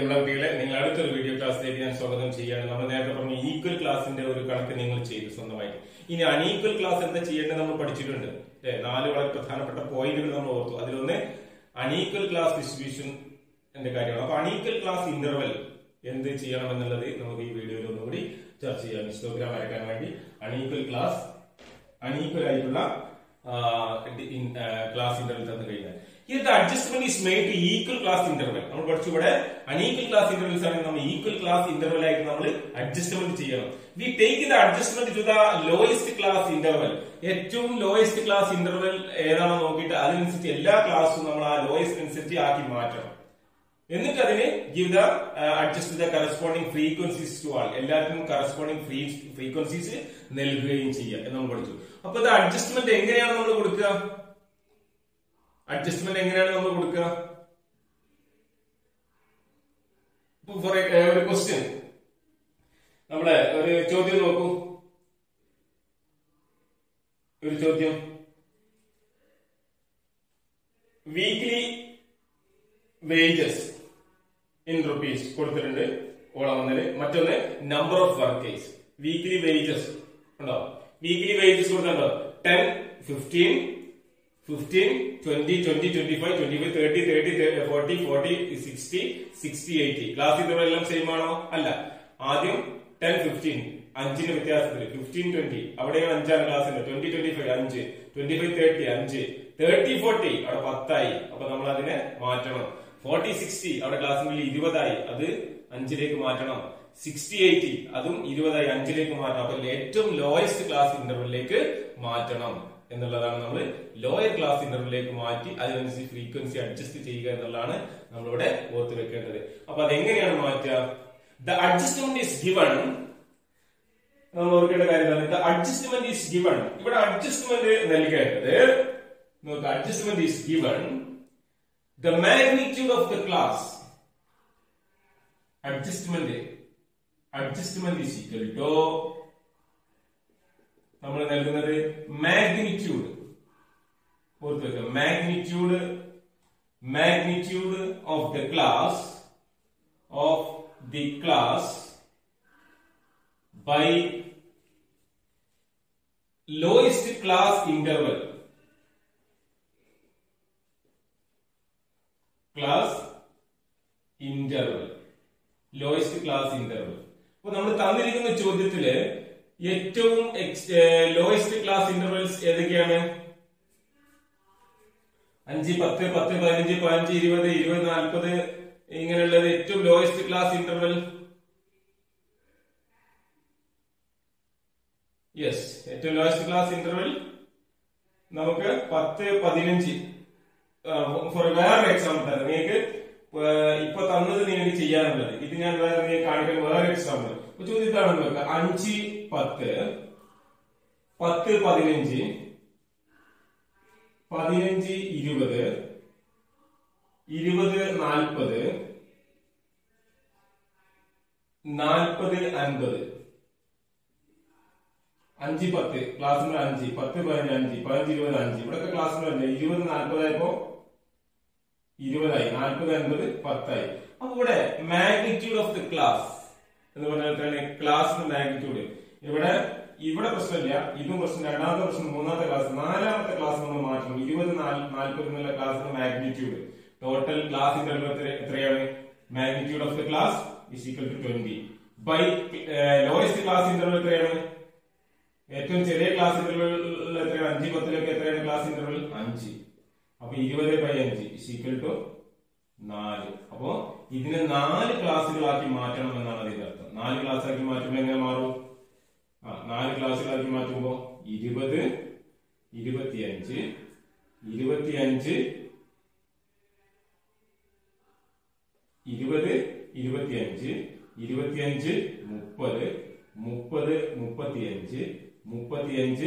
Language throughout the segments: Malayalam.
പ്രിയമുള്ള കുട്ടികളെ, നിങ്ങൾ അടുത്തൊരു വീഡിയോ ക്ലാസ്സിലേക്ക് ഞാൻ സ്വാഗതം ചെയ്യാണ്. നമ്മൾ നേരത്തെ പറഞ്ഞ ഈക്വൽ ക്ലാസിന്റെ ഒരു കണക്ക് നിങ്ങൾ ചെയ്തു സ്വന്തമായിട്ട്. ഇനി അൺഈക്വൽ ക്ലാസ് എന്താ ചെയ്യേണ്ടത് നമ്മൾ പഠിച്ചിട്ടുണ്ട്. 4 വളരെ പ്രധാനപ്പെട്ട പോയിന്റുകൾ നമ്മൾ ഓർത്തു. അതിലൊന്ന് അൺഈക്വൽ ക്ലാസ് ഡിസ്ട്രിബ്യൂഷൻ എന്റെ കാര്യമാണ്. അപ്പൊ അൺഈക്വൽ ക്ലാസ് ഇന്റർവെൽ എന്ത് ചെയ്യണം എന്നുള്ളത് നമുക്ക് ഈ വീഡിയോയിൽ ഒന്നുകൂടി ചർച്ച ചെയ്യാം. ഹിസ്റ്റോഗ്രാം വരയ്ക്കാൻ വേണ്ടി അൺഈക്വൽ ആയിട്ടുള്ള ക്ലാസ് ഇന്റർവെൽ തന്നു കഴിഞ്ഞാൽ here the adjustment is made to equal class interval. നമ്മൾ പഠിച്ചു ഇവിടെ unequal class intervals ആണെങ്കിൽ നമ്മൾ equal class interval ആയിട്ട് നമ്മൾ അഡ്ജസ്റ്റ്മെന്റ് ചെയ്യണം. we take the adjustment to the lowest class interval. ഏറ്റവും ലോവസ്റ്റ് ക്ലാസ് ഇന്റർവെൽ ഏതാണോ നോക്കിയിട്ട് അതിനനുസരിച്ച് എല്ലാ ക്ലാസ്സും നമ്മൾ ആ ലോവസ്റ്റ് അനുസരിച്ച് ആക്കി മാറ്റണം. എന്നിട്ട് അതിന് give the adjust the corresponding frequencies to all. എല്ലാത്തിനും കറസ്പോണ്ടിങ് ഫ്രീക്വൻസീസ് നൽകുകയും ചെയ്യാം എന്ന് നമ്മൾ പഠിച്ചു. അപ്പൊ ഇത് അഡ്ജസ്റ്റ്മെന്റ് എങ്ങനെയാണ് നമ്മൾ കൊടുക്കുക? ഫോർ ഒരു ക്വസ്റ്റ്യൻ, നമ്മളെ ഒരു ചോദ്യം നോക്കൂ. ഒരു ചോദ്യം, വീക്ക്ലി വേജസ് ഇൻ റുപ്പീസ് കൊടുത്തിട്ടുണ്ട് ഓളം വന്നതിന്. മറ്റൊന്ന് number of workers. Weekly wages ഉണ്ടോ? വീക്ക്ലി വേജസ് കൊടുത്തിട്ടുണ്ടോ? 10, 15, 20, 25, 30, 40, 60, 80. ക്ലാസ് ഇന്റർവെൽ എല്ലാം സെയിം ആണോ? അല്ല. ആദ്യം 10, 15 5 വ്യത്യാസത്തിൽ, 15, 20 അവിടെയും 5 ക്ലാസ് ഉണ്ട്. 20, 25 5, 25, 30 5, 30, 40 അവിടെ 10 ആയി. അപ്പൊ നമ്മൾ അതിനെ മാറ്റണം. 40, 60 അവിടെ ക്ലാസ്സിൽ 20 ആയി, അത് 5ലേക്ക് മാറ്റണം. 60, 80 അതും 20 ആയി, 5ലേക്ക് മാറ്റണം. അപ്പൊ ഏറ്റവും ലോയസ്റ്റ് ക്ലാസ് ഇന്റർവെല്ലിലേക്ക് മാറ്റണം എന്നുള്ളതാണ്. നമ്മൾ ലോയർ ക്ലാസ് ഇന്റർവെല്ലിലേക്ക് മാറ്റി അതിനനുസരിച്ച് ഫ്രീക്വൻസി അഡ്ജസ്റ്റ് ചെയ്യുക എന്നുള്ളതാണ് നമ്മളിവിടെ ഓർത്ത് വെക്കേണ്ടത്. അപ്പൊ അതെങ്ങനെയാണ് മാറ്റുക? The adjustment is given. നമ്മൾ ഓർക്കേണ്ട കാര്യം, ദ അഡ്ജസ്റ്റ്മെന്റ് ഈസ് ഗിവൺ. ഇവിടെ അഡ്ജസ്റ്റ്മെന്റ് നൽകേണ്ടത് നോക്കുക. Adjustment is given the magnitude of the class. Adjustment is equal to നമ്മൾ നൽകുന്നത് മാഗ്നിറ്റ്യൂഡ്. ഓർത്ത് വെക്കുക, magnitude of the class by lowest class interval. Lowest class interval. അപ്പൊ നമ്മൾ തന്നിരിക്കുന്ന ചോദ്യത്തില് ഏറ്റവും ലോവസ്റ്റ് ക്ലാസ് ഇന്റർവെൽസ് ഏതൊക്കെയാണ്? 5, 10, 10, 15, 15, 20, 20, 40 ഇങ്ങനെയുള്ളത് ഏറ്റവും ലോവസ്റ്റ് ക്ലാസ് ഇന്റർവെൽ. യെസ്, ഏറ്റവും ലോവസ്റ്റ് ക്ലാസ് ഇന്റർവെൽ നമുക്ക് 10, 15. ഫോർ വേറെ എക്സാമ്പിൾ തരാം നിങ്ങൾക്ക്. ഇപ്പൊ തന്നത് നിങ്ങൾക്ക് ചെയ്യാനുള്ളത് ഇത് ഞാൻ വേറെ നിങ്ങൾക്ക് കാണിക്കാൻ വേറെ എക്സാമ്പിൾ ചോദ്യത്താണെന്ന് വെക്കുക. 5, 10, 10, 15, 15, 20, 20, 40, 40, 50. 5, 10 ക്ലാസ് നമ്പർ 5, 10, 15, 15, 20, 5 ഇവിടെയൊക്കെ ക്ലാസ് നമ്പർ 20, 40 ആയപ്പോ 20 ആയി, 40, 50, 10 ആയി. അപ്പൊ ഇവിടെ മാഗ്നിറ്റ്യൂഡ് ഓഫ് ദി ക്ലാസ് എന്ന് പറഞ്ഞാൽ ക്ലാസിന്റെ മാഗ്നിറ്റ്യൂഡ് ഇവിടെ പ്രശ്നമില്ല. ഇതും പ്രശ്നം. രണ്ടാമത്തെ പ്രശ്നം, മൂന്നാമത്തെ ക്ലാസ്, നാലാമത്തെ ക്ലാസ് നമ്മൾ മാറ്റണം. 20, 40 എന്നുള്ള ക്ലാസിന്റെ മാഗ്നിറ്റ്യൂഡ്. ടോട്ടൽ ക്ലാസ് ഇന്റർവെൽ എത്രയാണ്? Magnitude of the class is equal to 20 by lowest class interval എത്രയാണ്? ഏറ്റവും ചെറിയ ക്ലാസ് ഇന്റർവെൽ എത്രയാണ്? 5, 10 എത്രയാണ് ക്ലാസ് ഇന്റർവെൽ? 5. അപ്പൊ 20 ബൈ 5 ഈസ് ഈക്വൽ ടു 4. അപ്പോ ഇതിനെ 4 ക്ലാസ്സുകളാക്കി മാറ്റണം എന്നാണ് അതിന്റെ അർത്ഥം. 4 ക്ലാസ്സാക്കി മാറ്റുമ്പോൾ എങ്ങനെ മാറും? 4 ക്ലാസ്സുകളാക്കി മാറ്റുമ്പോ 20, 25, 25, 20, 25, 25, 30, 30, 35, 35,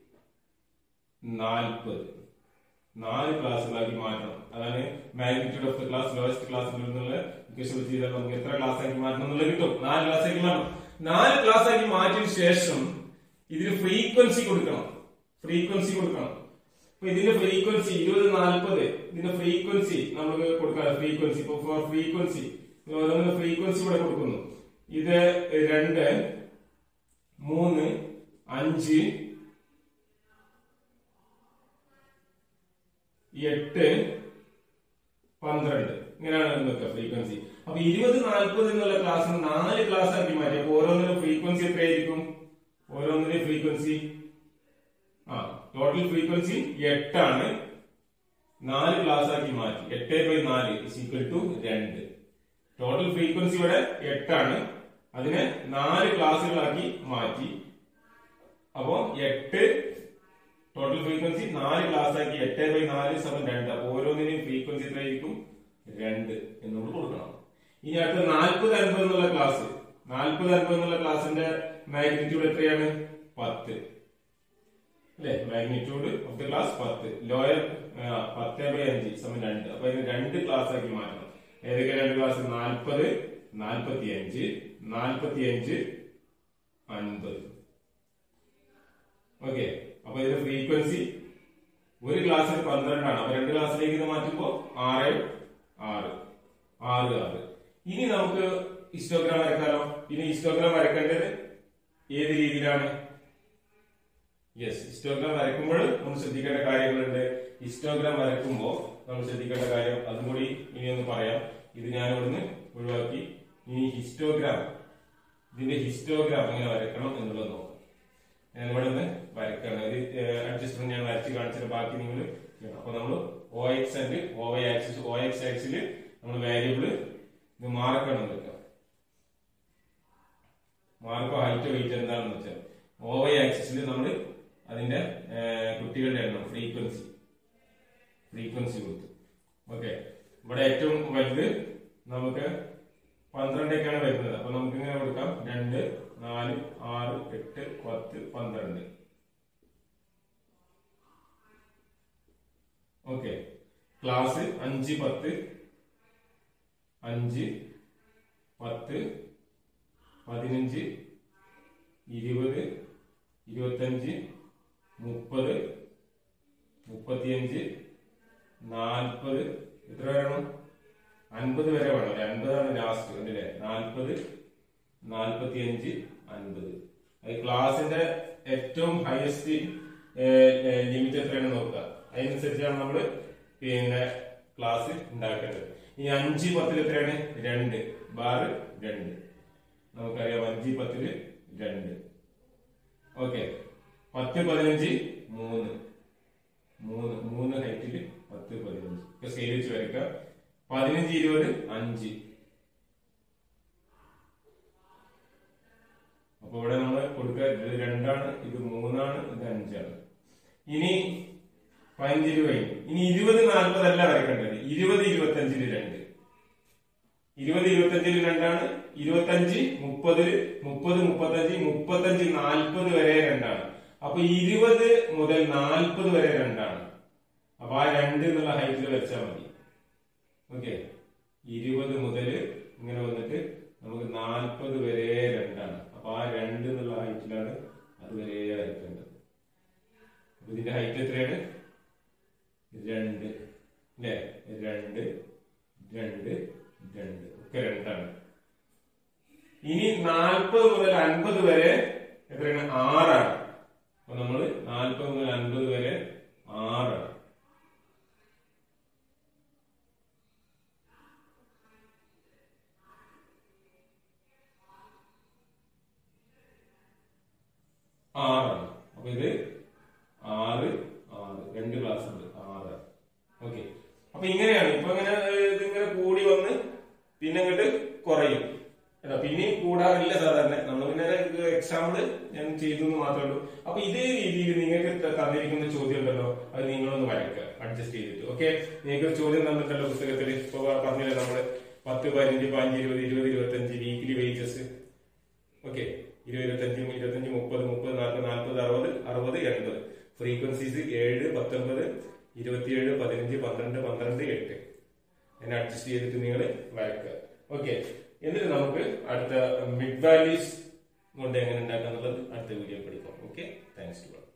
40. 4 ക്ലാസ്സുകളാക്കി മാറ്റണം. അതാണ് magnitude of the class lowest class എന്നുള്ള ഇക്വേഷൻ ചെയ്താൽ നമുക്ക് എത്ര ക്ലാസ് ആക്കി മാറ്റണം എന്നുള്ളത് കിട്ടും. 4 ക്ലാസ് ആക്കി മാറ്റണം. 4 ക്ലാസ് ആക്കി മാറ്റിയതിനു ശേഷം ഇതിന് ഫ്രീക്വൻസി കൊടുക്കണം. അപ്പൊ ഇതിന്റെ ഫ്രീക്വൻസി 20, 40 ഇതിന്റെ ഫ്രീക്വൻസി നമുക്ക് കൊടുക്കാം. ഫ്രീക്വൻസി ഇപ്പൊ ഫോർ ഫ്രീക്വൻസി ഓരോന്നിനും ഫ്രീക്വൻസി ഇവിടെ കൊടുക്കുന്നു. ഇത് 2, 3, 5, 8, 12 ഇങ്ങനെയാണ് ഇന്നത്തെ ഫ്രീക്വൻസി. അപ്പൊ 20, 40 എന്നുള്ള ക്ലാസ് 4 ക്ലാസ് ആക്കി മാറ്റി. അപ്പൊ ഓരോന്നിനും ഫ്രീക്വൻസി എത്രയായിരിക്കും? ഓരോന്നിനും ഫ്രീക്വൻസി ടോട്ടൽ ഫ്രീക്വൻസി 8 ആണ്. 4 ക്ലാസ് ആക്കി മാറ്റി. 8/4 2. ടോട്ടൽ ഫ്രീക്വൻസി ഇവിടെ 8 ആണ്. അതിനെ 4 ക്ലാസ്സുകളാക്കി മാറ്റി. അപ്പോ 8 ടോട്ടൽ ഫ്രീക്വൻസി 4 ക്ലാസ് ആക്കി 8/4 2. അപ്പൊ ഓരോന്നിനെയും ഫ്രീക്വൻസി എത്രയായിരിക്കും? 2 എന്നോട് കൊടുക്കണം. ഇനി അടുത്ത 40-50 എന്നുള്ള ക്ലാസ്. 40-50 എന്നുള്ള ക്ലാസിന്റെ മാഗ്നിറ്റ്യൂഡ് എത്രയാണ്? 10 അല്ലെ? Magnitude of the class 10. Lower 10/5 2. അപ്പൊ അതിന് 2 ക്ലാസ് ആക്കി മാറ്റണം. ഏതൊക്കെ 2 ക്ലാസ്? 40, 45, 45, 50. ഓക്കെ. അപ്പൊ ഇതിന്റെ ഫ്രീക്വൻസി ഒരു ക്ലാസ്സിന് 12 ആണ്. അപ്പൊ 2 ക്ലാസ്സിലേക്ക് ഇത് മാറ്റുമ്പോ 6, 6, 6, 6. ഇനി നമുക്ക് ഹിസ്റ്റോഗ്രാം വരക്കാലോ. ഇനി ഹിസ്റ്റോഗ്രാം വരക്കേണ്ടത് ഏത് രീതിയിലാണ്? യെസ്, ഹിസ്റ്റോഗ്രാം വരക്കുമ്പോൾ നമ്മൾ ശ്രദ്ധിക്കേണ്ട കാര്യങ്ങളുണ്ട്. ഹിസ്റ്റോഗ്രാം വരക്കുമ്പോൾ നമ്മൾ ശ്രദ്ധിക്കേണ്ട കാര്യം അതും കൂടി ഇനി ഒന്ന് പറയാം. ഇത് ഞാൻ ഇവിടുന്ന് ഒഴിവാക്കി. ഇനി ഹിസ്റ്റോഗ്രാം, ഇതിന്റെ ഹിസ്റ്റോഗ്രാം എങ്ങനെ വരക്കണം എന്നുള്ളത് നോക്കാം. ഞാൻ ഇവിടെ നിന്ന് വരക്കണം. ഇത് അഡ്ജസ്റ്റ്മെന്റ് ഞാൻ വരച്ച് കാണിച്ചത് ബാക്കി നിങ്ങൾ. അപ്പൊ നമ്മൾ OX and OY axis, OX ആക്സിൽ നമ്മൾ വേരിയബിള് ഇത് മാർക്കാണ് വെക്കാം. മാർക്കോ ഹൈറ്റ് വെയിറ്റ് എന്താണെന്ന് വെച്ചാൽ OY ആക്സിസിൽ നമ്മൾ അതിന്റെ കുട്ടികളുടെ എണ്ണം ഫ്രീക്വൻസി കൊടുത്തു. ഓക്കെ. ഇവിടെ ഏറ്റവും വലുത് നമുക്ക് 12 വരുന്നത്. അപ്പൊ നമുക്ക് ഇങ്ങനെ കൊടുക്കാം 2, 4, 6, 8, 10, 12. ഓക്കെ. ക്ലാസ് 5, 10, 5, 10, 15, 20, 25, 30, 35, 40. എത്ര വേണം? 50 വരെ വേണം. 50 ആണ് ലാസ്റ്റ് അല്ലേ? 40, 45, 50. ക്ലാസിന്റെ ഏറ്റവും ഹയസ്റ്റ് ലിമിറ്റ് എത്രയാണ് നോക്കുക. അതിനനുസരിച്ചാണ് നമ്മൾ പിന്നെ ക്ലാസ് ഉണ്ടാക്കേണ്ടത്. ഈ 5, 10 എത്രയാണ്? 2 ബാർ 2. നമുക്കറിയാം 5, 10 2. ഓക്കെ. 10, 15 3 ഹൈറ്റില് 10, 15 സ്കെയിൽ വെച്ച് വരയ്ക്കാം. 15, 20 5. അപ്പൊ ഇവിടെ നമ്മൾ കൊടുക്കുക ഇത് 2 ആണ്, ഇത് 3 ആണ്, ഇത് 5 ആണ്. ഇനി 15, 20 ഇനി 20, 40 അല്ല വരയ്ക്കേണ്ടത്. 20, 25 2. 20, 25 2 ആണ്. 25, 30, 30, 35, 35, 40 വരെ 2 ആണ്. അപ്പൊ 20 മുതൽ 40 വരെ 2 ആണ്. അപ്പൊ ആ 2 എന്നുള്ള ഹൈറ്റിൽ വരച്ചാൽ മതി. ഓക്കെ. 20 മുതൽ ഇങ്ങനെ വന്നിട്ട് നമുക്ക് 40 വരെ 2 ആണ്. അപ്പൊ ആ 2 എന്നുള്ള ഹൈറ്റിലാണ് അത് വരെ വരയ്ക്കേണ്ടത്. അപ്പൊ ഇതിന്റെ ഹൈറ്റ് എത്രയാണ്? 2 അല്ലേ? 2, 2, 2 ഒക്കെ 2 ആണ്. ഇനി 40 മുതൽ 50 വരെ എത്രയാണ്? 6 ആണ്. അപ്പൊ നമ്മള് 40 മുതൽ 50 വരെ 6 ആണ്. അപ്പൊ ഇത് 6, 6 2 ക്ലാസ് ഉണ്ട്. 6. ഓക്കെ. അപ്പൊ ഇങ്ങനെയാണ്. ഇപ്പൊ ഇങ്ങനെ ഇതിങ്ങനെ കൂടി വന്ന് പിന്നെ ഇങ്ങോട്ട് കുറയും. പിന്നെയും കൂടാറില്ല സാധാരണ. നമ്മൾ പിന്നെ എക്സാമ്പിള് ഞാൻ ചെയ്തു എന്ന് മാത്രമേ ഉള്ളൂ. അപ്പൊ ഇതേ രീതിയിൽ നിങ്ങൾക്ക് തന്നിരിക്കുന്ന ചോദ്യം ഉണ്ടല്ലോ, അത് നിങ്ങളൊന്ന് വരയ്ക്കുക അഡ്ജസ്റ്റ് ചെയ്തിട്ട്. ഓക്കെ. നിങ്ങൾക്ക് ചോദ്യം തന്നിട്ടുള്ള പുസ്തകത്തിൽ ഇപ്പൊ പറഞ്ഞില്ല നമ്മള് 10, 15, 15, 20, 20, 25 വീക്കിലി വേജസ്. ഓക്കെ. 20, 25, 25, 30, 30, 40, 40, 60, 60, 80. ഫ്രീക്വൻസീസ് 7, 19, 27, 15, 12, 12, 8. അതിനെ അഡ്ജസ്റ്റ് ചെയ്തിട്ട് നിങ്ങൾ വരയ്ക്കുക. ഓക്കെ. എന്നിട്ട് നമുക്ക് അടുത്ത മിഡ് വാല്യൂസ് കൊണ്ട് എങ്ങനെ ഉണ്ടാക്കാം എന്നുള്ളത് അടുത്ത വീഡിയോ പഠിക്കാം. ഓക്കെ. Thanks to all.